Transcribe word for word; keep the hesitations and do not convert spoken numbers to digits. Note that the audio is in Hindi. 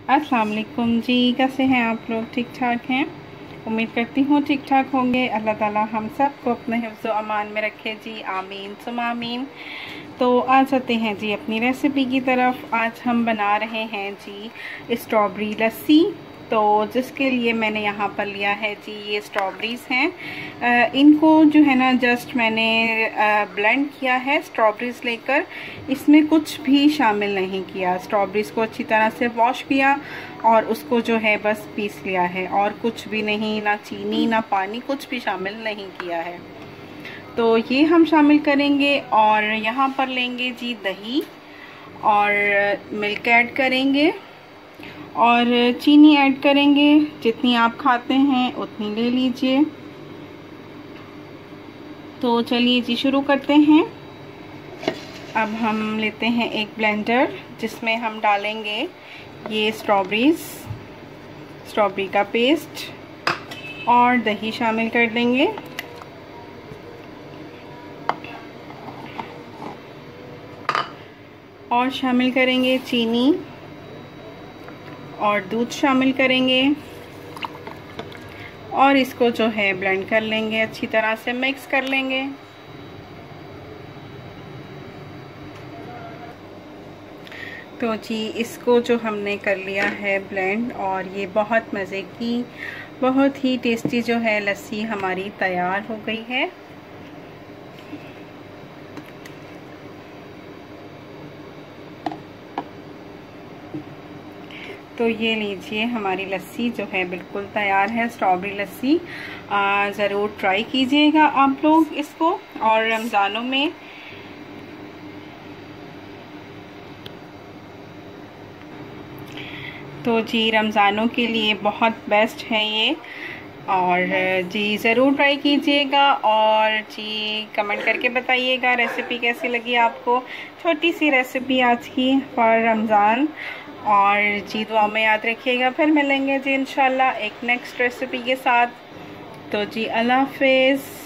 अस्सलाम वालेकुम जी। कैसे हैं आप लोग? ठीक ठाक हैं? उम्मीद करती हूँ ठीक ठाक होंगे। अल्लाह ताला हम सब को अपने हिफ्ज़ व अमान में रखे जी, आमीन सुम आमीन। तो आ जाते हैं जी अपनी रेसिपी की तरफ। आज हम बना रहे हैं जी स्ट्रॉबेरी लस्सी। तो जिसके लिए मैंने यहाँ पर लिया है जी ये स्ट्रॉबेरीज़ हैं। इनको जो है ना जस्ट मैंने ब्लेंड किया है स्ट्रॉबेरीज़ लेकर। इसमें कुछ भी शामिल नहीं किया। स्ट्रॉबेरीज़ को अच्छी तरह से वॉश किया और उसको जो है बस पीस लिया है, और कुछ भी नहीं, ना चीनी ना पानी, कुछ भी शामिल नहीं किया है। तो ये हम शामिल करेंगे। और यहाँ पर लेंगे जी दही और मिल्क ऐड करेंगे और चीनी ऐड करेंगे। जितनी आप खाते हैं उतनी ले लीजिए। तो चलिए जी शुरू करते हैं। अब हम लेते हैं एक ब्लेंडर जिसमें हम डालेंगे ये स्ट्रॉबेरीज स्ट्रॉबेरी का पेस्ट और दही शामिल कर देंगे। और शामिल करेंगे चीनी और दूध शामिल करेंगे और इसको जो है ब्लेंड कर लेंगे, अच्छी तरह से मिक्स कर लेंगे। तो जी इसको जो हमने कर लिया है ब्लेंड, और ये बहुत मज़े की, बहुत ही टेस्टी जो है लस्सी हमारी तैयार हो गई है। तो ये लीजिए हमारी लस्सी जो है बिल्कुल तैयार है, स्ट्रॉबेरी लस्सी। ज़रूर ट्राई कीजिएगा आप लोग इसको। और रमज़ानों में तो जी रमज़ानों के लिए बहुत बेस्ट है ये। और जी ज़रूर ट्राई कीजिएगा और जी कमेंट करके बताइएगा रेसिपी कैसी लगी आपको। छोटी सी रेसिपी आज की फॉर रमज़ान। और जी दुआ में याद रखिएगा। फिर मिलेंगे जी इंशाल्लाह एक नेक्स्ट रेसिपी के साथ। तो जी अल्लाह हाफ़िज़।